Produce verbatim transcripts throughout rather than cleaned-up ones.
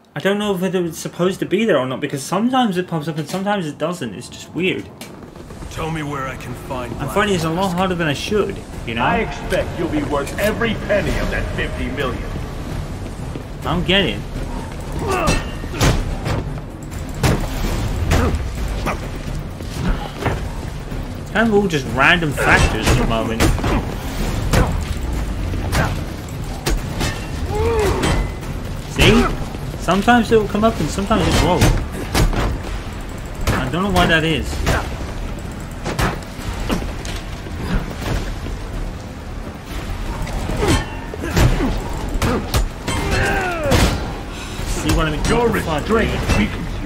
I don't know whether it's supposed to be there or not, because sometimes it pops up and sometimes it doesn't. It's just weird. Tell me where I can find. I'm finding it's a lot harder than I should, you know? I expect you'll be worth every penny of that fifty million. I don't get it. It's kind of all just random factors at the moment. See? Sometimes it will come up and sometimes it won't. I don't know why that is. See what I mean? Your restraint weakens you.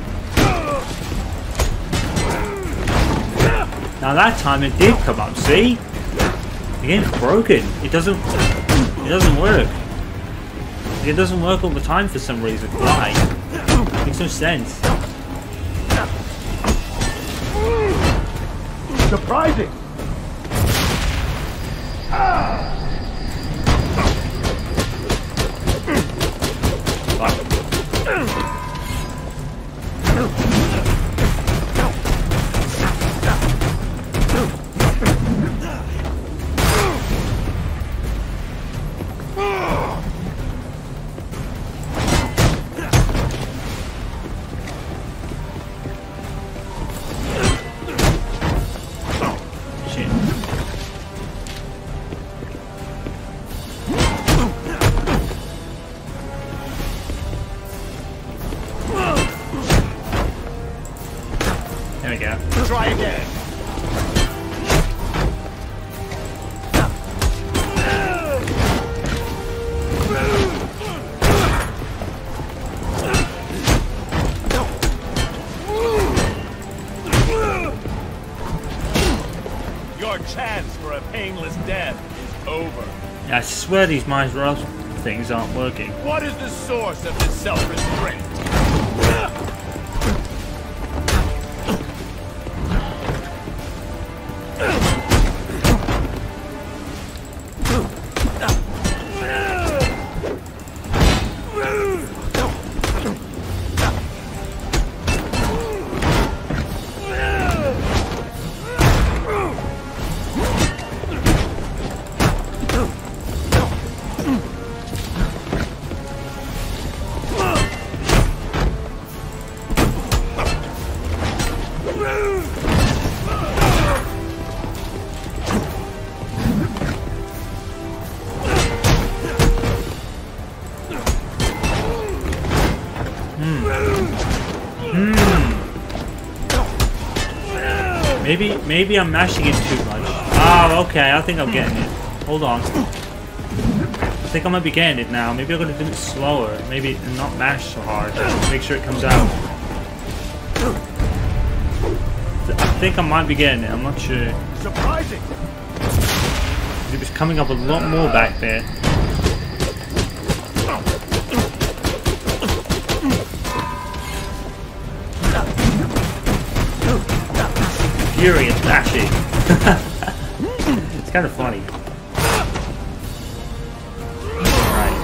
Now that time it did come up, see? The game's broken. It doesn't it doesn't work. It doesn't work all the time for some reason. Why? Makes no sense. Surprising! There we go. Try again. Your chance for a painless death is over. I swear these Miles Morales things aren't working. What is the source of this self-restraint? Maybe, maybe I'm mashing it too much. Oh, okay. I think I'm getting it. Hold on. I think I might be getting it now. Maybe I'm gonna do it slower. Maybe not mash so hard. Make sure it comes out. I think I might be getting it. I'm not sure. Surprising. It was coming up a lot more back there. Furious mashing. It's kind of funny. Right.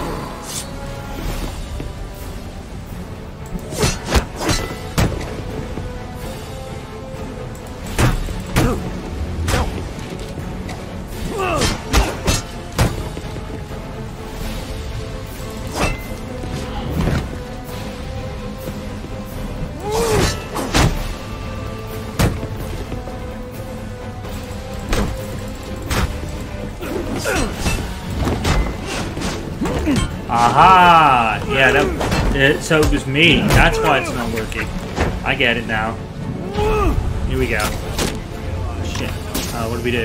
Aha! Yeah, that, it, so it was me. That's why it's not working. I get it now. Here we go. Shit. Uh, what do we do?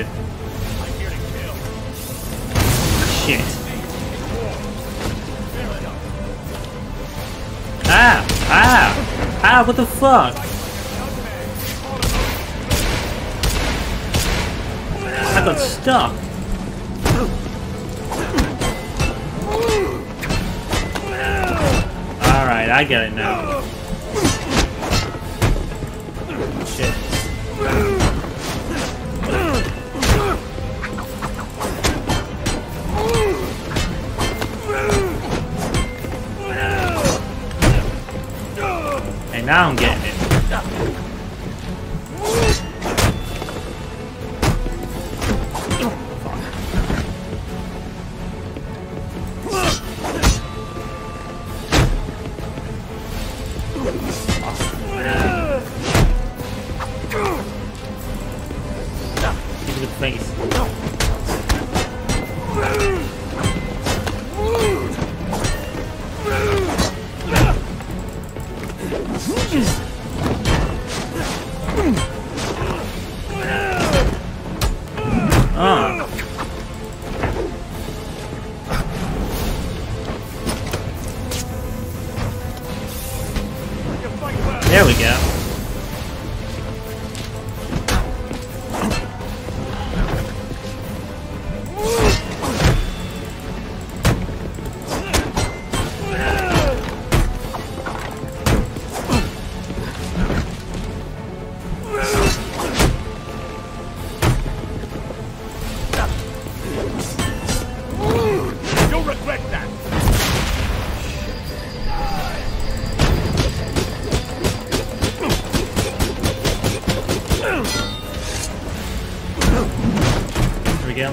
Shit. Ah! Ah! Ah! What the fuck? I got stuck. Alright, I get it now. Shit. now I'm getting it. Give it a face. Ah. There we go. You'll regret that. Here we go.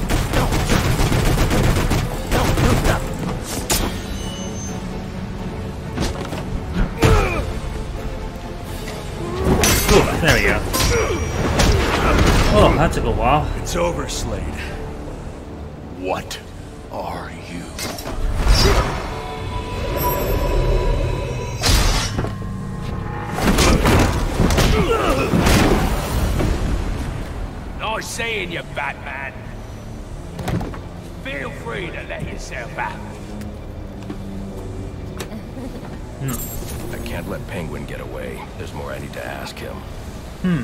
Ooh, there we go. Oh, that took a while. It's over, Slade. What are you? Nice seeing you, Batman. Feel free to let yourself out. I can't let Penguin get away. There's more I need to ask him. Hmm.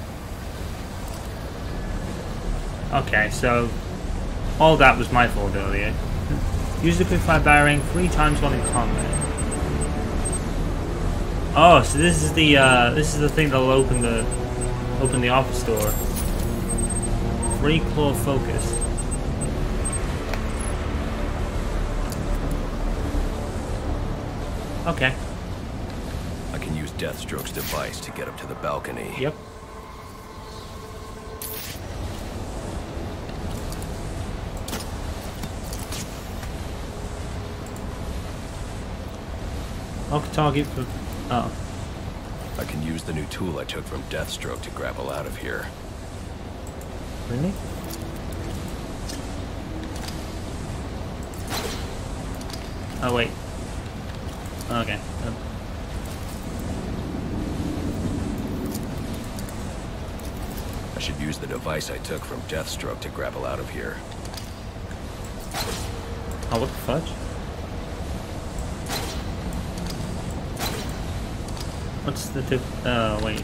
Okay, so all that was my fault earlier. Use the quick fire battering three times while in combat. Oh, so this is the uh, this is the thing that'll open the open the office door. Free claw focus. Okay. I can use Deathstroke's device to get up to the balcony. Yep. Lock target for. Oh. I can use the new tool I took from Deathstroke to grapple out of here. Really? Oh wait. Okay. Um. I should use the device I took from Deathstroke to grapple out of here. Oh, what the fudge? What's the tip? Oh, wait.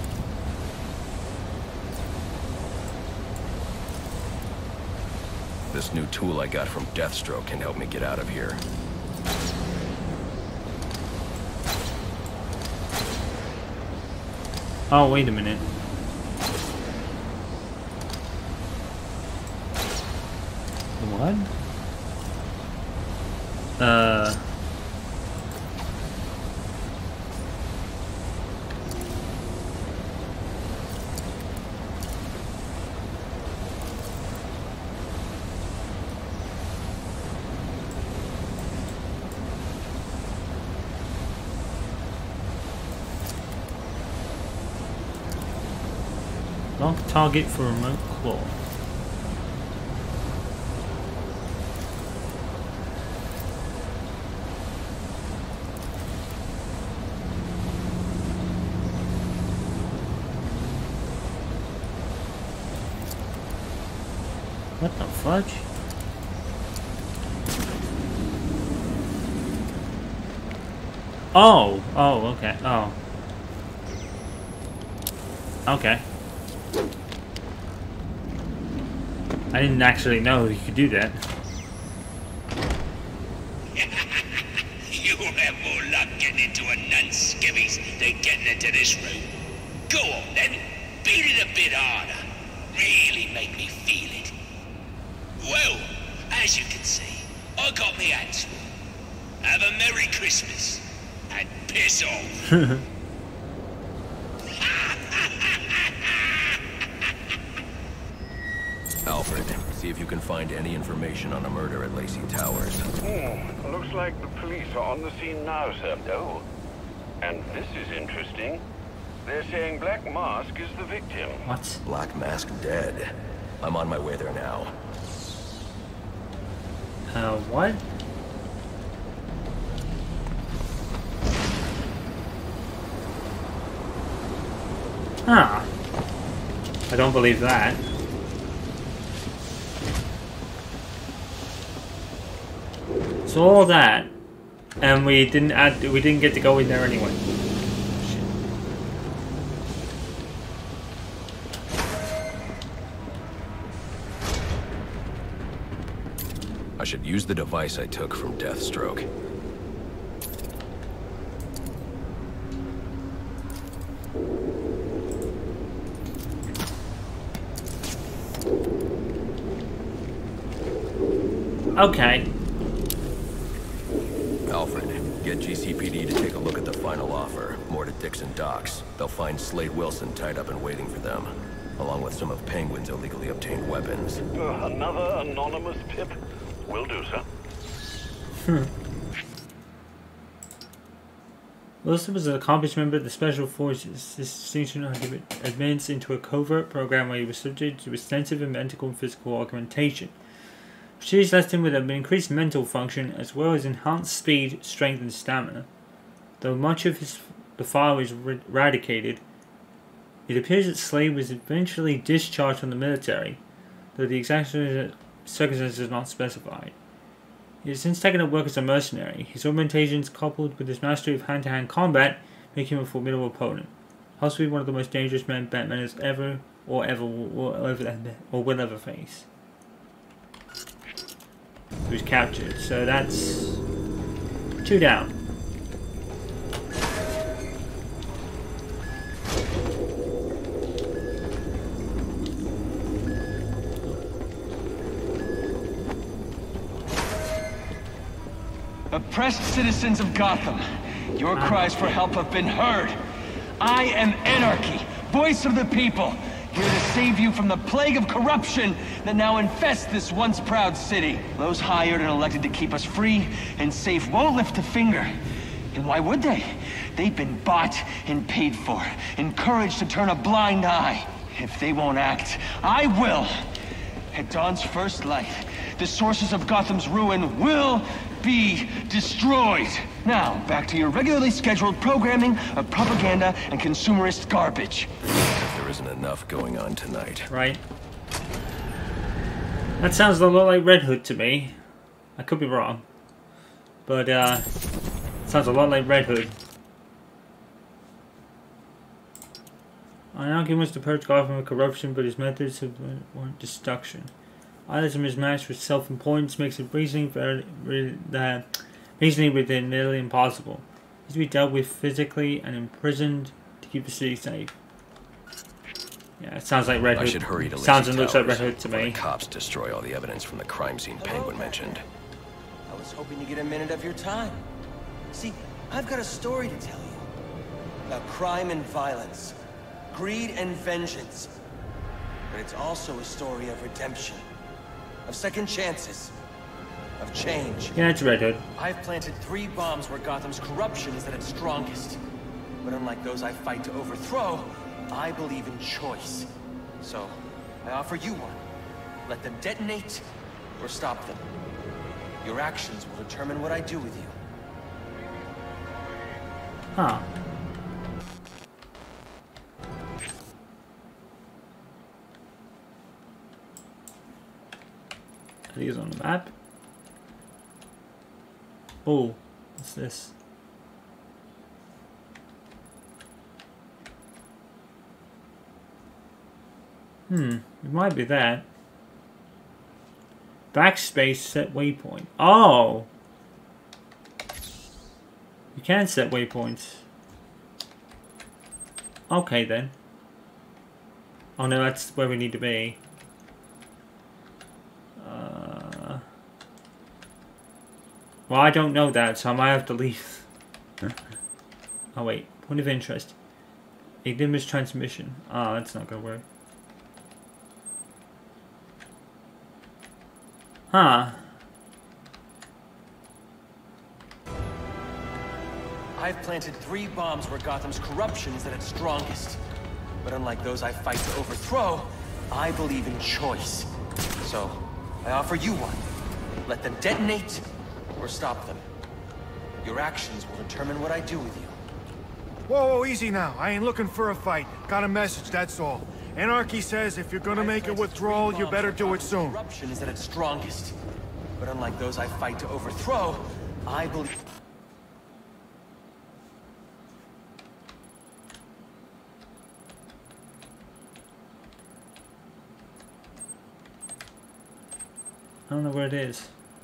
This new tool I got from Deathstroke can help me get out of here. Oh, wait a minute. What? Uh... Lock target for remote claw. What the fudge? Oh, oh, okay, oh. Okay. I didn't actually know you could do that. You'll have more luck getting into a nun's skivvies than getting into this room. Go on then, beat it a bit harder. Really make me feel it. Well, as you can see, I got me hands full. Have a Merry Christmas and piss off. if you can find any information on a murder at Lacey Towers. Hmm, looks like the police are on the scene now, sir. Oh, and this is interesting. They're saying Black Mask is the victim. What? Black Mask dead. I'm on my way there now. Uh, what? Huh. I don't believe that. So all that, and we didn't add, we didn't get to go in there anyway. Shit. I should use the device I took from Deathstroke. Okay. Alfred, get G C P D to take a look at the final offer. More to Dixon Docks. They'll find Slade Wilson tied up and waiting for them, along with some of Penguin's illegally obtained weapons. Uh, another anonymous tip? Will do, sir. Hmm. Wilson was an accomplished member of the Special Forces. This distinction had him advanced into a covert program where he was subject to extensive mental and physical augmentation. Procedures left him with an increased mental function as well as enhanced speed, strength, and stamina. Though much of his the file was eradicated, it appears that Slade was eventually discharged from the military, though the exact circumstances are not specified. He has since taken up work as a mercenary. His augmentations, coupled with his mastery of hand-to-hand combat, make him a formidable opponent. Possibly one of the most dangerous men Batman has ever or ever will ever or will ever face. He was captured, so that's two down. Oppressed citizens of Gotham, your cries for help have been heard. I am Anarchy, voice of the people, here to save you from the plague of corruption that now infests this once proud city. Those hired and elected to keep us free and safe won't lift a finger. And why would they? They've been bought and paid for, encouraged to turn a blind eye. If they won't act, I will. At dawn's first light, the sources of Gotham's ruin will be destroyed. Now, back to your regularly scheduled programming of propaganda and consumerist garbage. There isn't enough going on tonight. Right. That sounds a lot like Red Hood to me. I could be wrong. But, uh, sounds a lot like Red Hood. Anarchy wants to purge Gotham of corruption, but his methods have warrant destruction. Idealism is matched with self-importance, makes it reasoning very, very, uh, reasoning within nearly impossible. He's to be dealt with physically and imprisoned to keep the city safe. Yeah, it sounds like Red Hood. I should hurry to Sounds Lacey and looks like Towers Red Hood to before me. the cops destroy all the evidence from the crime scene Penguin mentioned. I was hoping to get a minute of your time. See, I've got a story to tell you. About crime and violence. Greed and vengeance. But it's also a story of redemption. Of second chances. Of change. Yeah, it's Red Hood. I've planted three bombs where Gotham's corruption is at its strongest. But unlike those I fight to overthrow, I believe in choice. So, I offer you one. Let them detonate, or stop them. Your actions will determine what I do with you. Huh. I think it's on the map. Oh, what's this? Hmm, it might be that. Backspace set waypoint. Oh! You can set waypoints. Okay then. Oh no, that's where we need to be. Uh, well, I don't know that, so I might have to leave. Oh wait, point of interest. Ignimus transmission. Ah, oh, that's not gonna work. Huh. I've planted three bombs where Gotham's corruption is at its strongest. But unlike those I fight to overthrow, I believe in choice. So, I offer you one. Let them detonate, or stop them. Your actions will determine what I do with you. Whoa, whoa, easy now. I ain't looking for a fight. Got a message, that's all. Anarchy says if you're gonna make a withdrawal, you better do it soon. Corruption is at its strongest. But unlike those I fight to overthrow, I believe... I don't know where it is.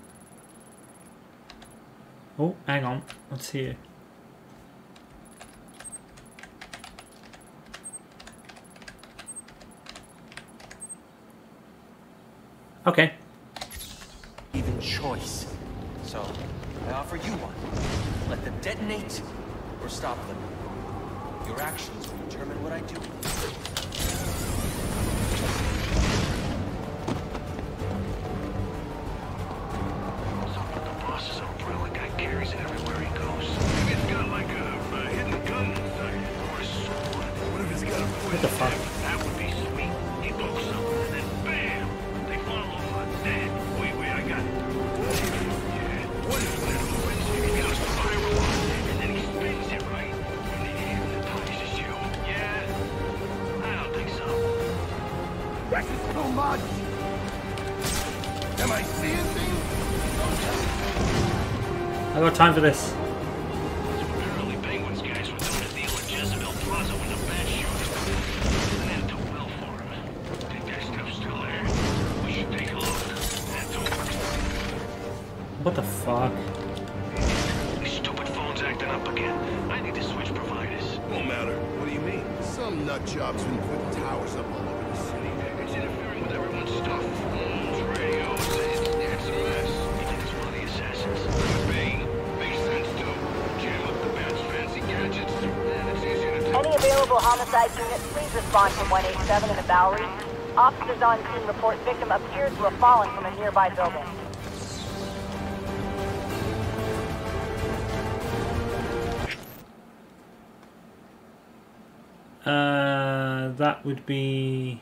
Oh, hang on. What's here? Okay. Even choice. So, I offer you one. Let them detonate, or stop them. Your actions will determine what I do. What the fuck? That would be sweet. He pokes something and then bam! They fall over dead. Wait, wait, I got it. Yeah. What is that? He got a spiral on and then he spins it right in the air and touches you. Yeah? I don't think so. This is too much! Am I seeing things? I got time for this. Apparently Penguin's guys were doing a deal at Jezebel Plaza when the bad shooters didn't end too well for him. Think that stuff's still there? We should take a look. That's all. What the fuck? This stupid phone's acting up again. I need to switch providers. Won't matter. What do you mean? Some nut job's been putting towers up all over the city. It's interfering with everyone's stuff. Phones, radios, it's, it's a mess. You think it's one of the assassins? Could be. Makes sense too. Jam up the bad's fancy gadgets. And it's easy to tell. Any available homicide units, please respond to one eight seven in the Bowery. Officers on scene report victim appears to have fallen from a nearby building. Uh, that would be...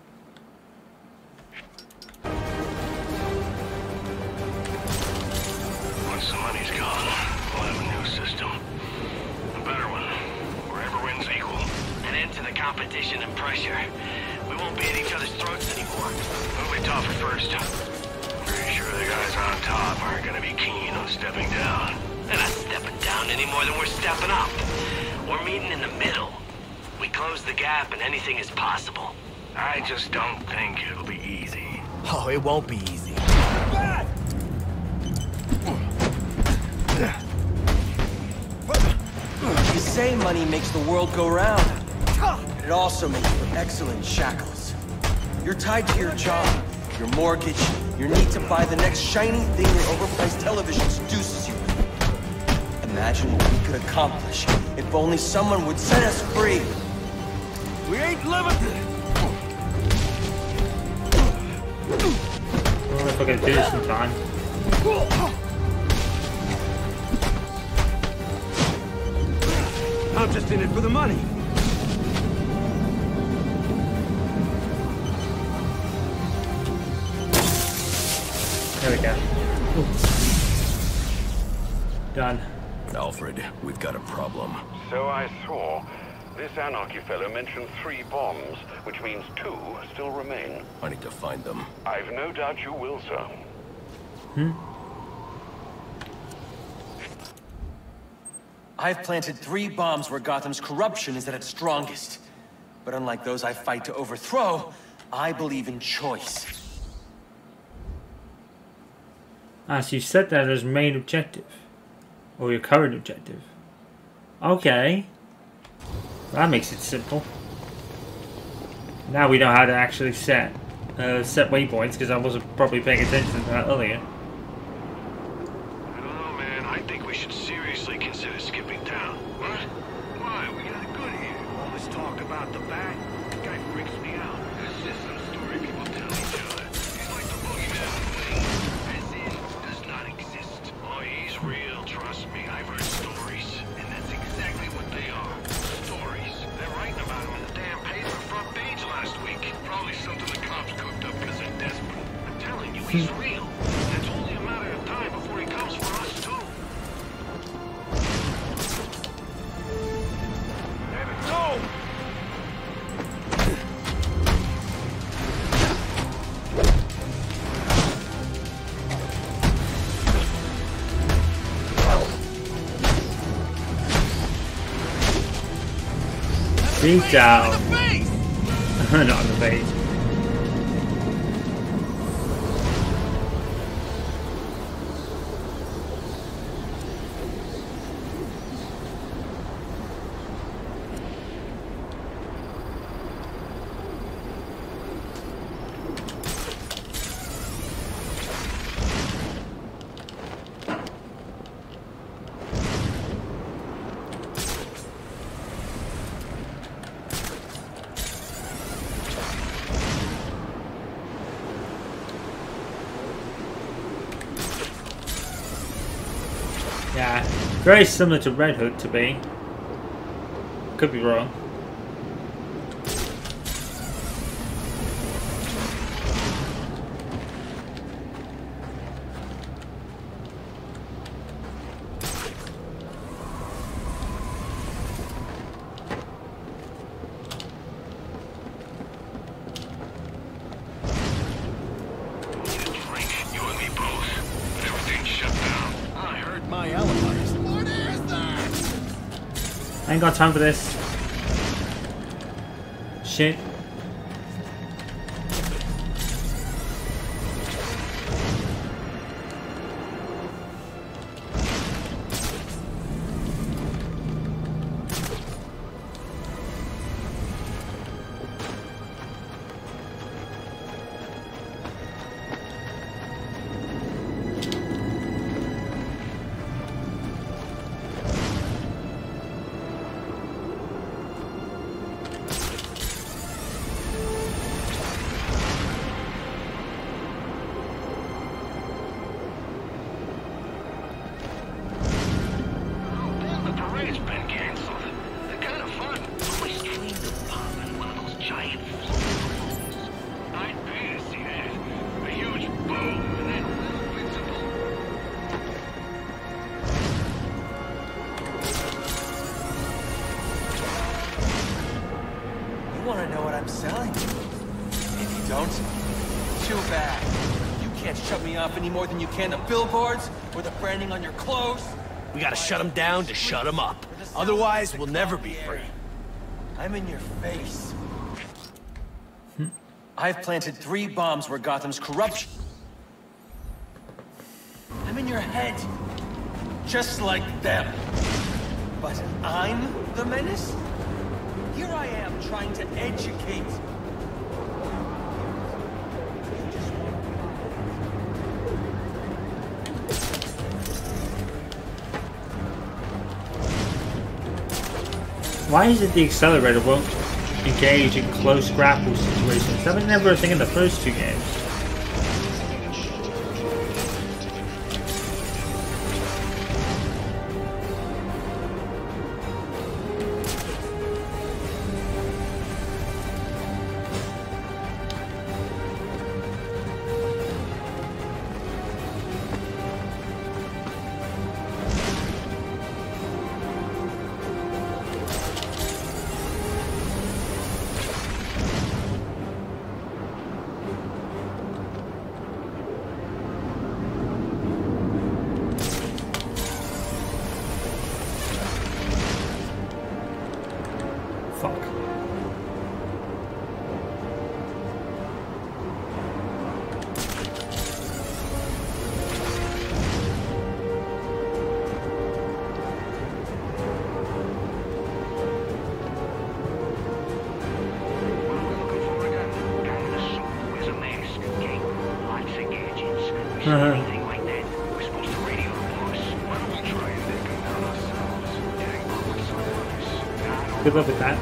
Once the money's gone, we'll have a new system. A better one, where everyone's equal. An end to the competition and pressure. We won't be at each other's throats anymore. Who we tougher first? Pretty sure the guys on top aren't gonna be keen on stepping down. They're not stepping down any more than we're stepping up. We're meeting in the middle. We close the gap and anything is possible. I just don't think it'll be easy. Oh, it won't be easy. You say money makes the world go round. But it also makes for excellent shackles. You're tied to your job, your mortgage, your need to buy the next shiny thing your overpriced television seduces you with. Imagine what we could accomplish if only someone would set us free. We ain't living. I don't know if I can do this in time. I'm just in it for the money. There we go. Ooh. Done. Alfred, we've got a problem. So I saw. This Anarchy fellow mentioned three bombs, which means two still remain. I need to find them. I've no doubt you will, sir. Hmm? I've planted three bombs where Gotham's corruption is at its strongest. But unlike those I fight to overthrow, I believe in choice. Ah, so you set that as main objective. Or your current objective. Okay. That makes it simple. Now we know how to actually set uh, set waypoints, because I wasn't probably paying attention to that earlier. I don't know, man. I think we should seriously consider skipping town. What? Why? We got it good here. All this talk about the bat, that guy freaks me out. It's just some story people tell each other. He's like the boogeyman of the wing. he's real. It's only a matter of time before he comes for us, too. Go! Beat down. Not on the face. Yeah, very similar to Red Hood to be. Could be wrong. I ain't got time for this. Shit. Any more than you can the billboards or the branding on your clothes. We gotta shut them down to shut them up. Otherwise, we'll never be free. I'm in your face. I've planted three bombs where Gotham's corruption. I'm in your head. Just like them. But I'm the menace? Here I am trying to educate. Why is it the accelerator won't engage in close grapple situations? That was never a thing in the first two games. Anything like that, we're supposed to radio the boss. Why don't we try and take him down ourselves? Getting public service. Good luck with that.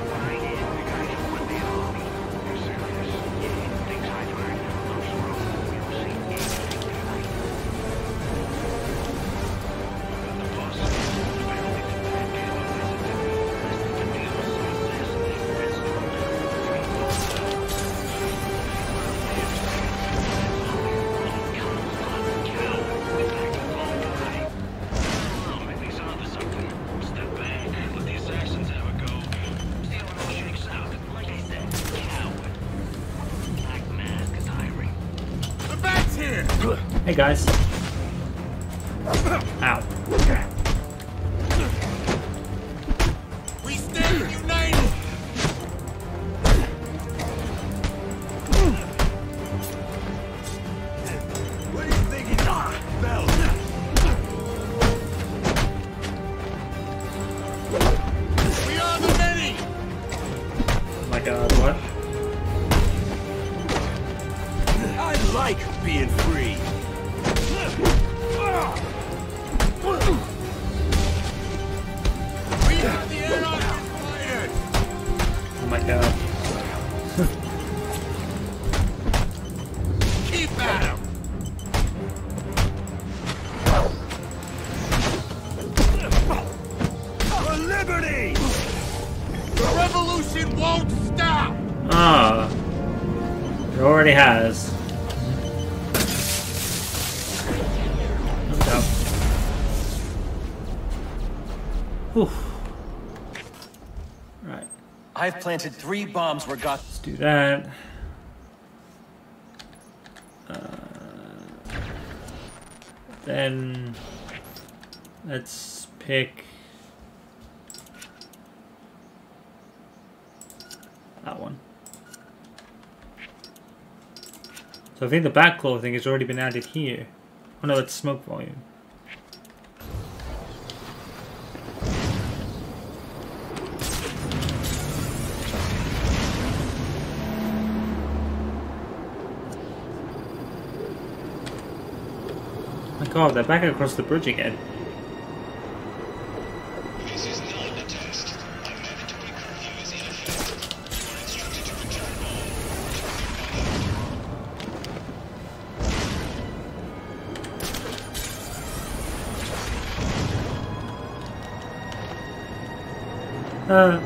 guys. Ow. We stand united! What do you think he's on? Bell. We are the many! Oh my god, what? I like being free. We are the anarchist fighters! Oh my god. Keep at him! For liberty! The revolution won't stop! Ah. It already has. Up. Whew. Right. I've planted three bombs where Gotham. Let's do that. Uh, then let's pick that one. So I think the back clothing has already been added here. Oh no, it's smoke volume. Oh my god, they're back across the bridge again. This is not a test. Our mandatory curfew is in effect. You are instructed to return home. Uh.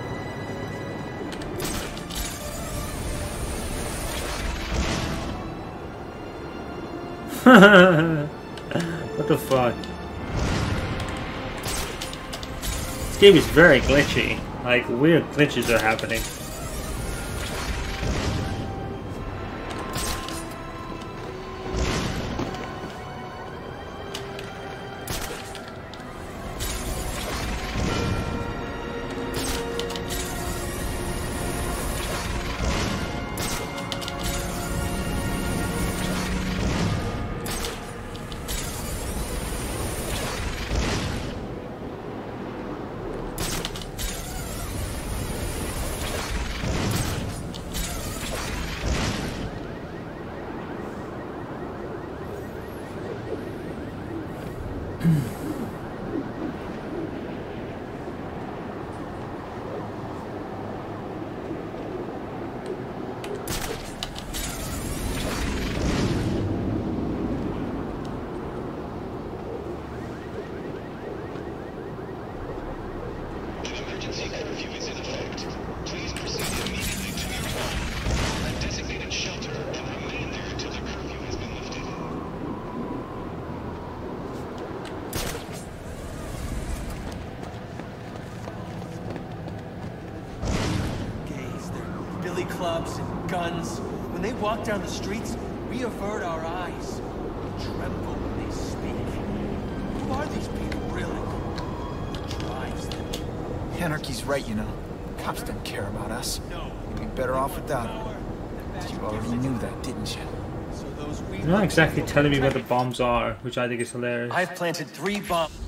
What the fuck? This game is very glitchy. Like, weird glitches are happening. Clubs and guns. When they walk down the streets, we avert our eyes. We tremble when they speak. Who are these people, really? What drives them? Anarchy's right, you know. Cops don't care about us. We'd be better off without them. You already knew that, didn't you? You're not exactly telling me where the bombs are, which I think is hilarious. I've planted three bombs.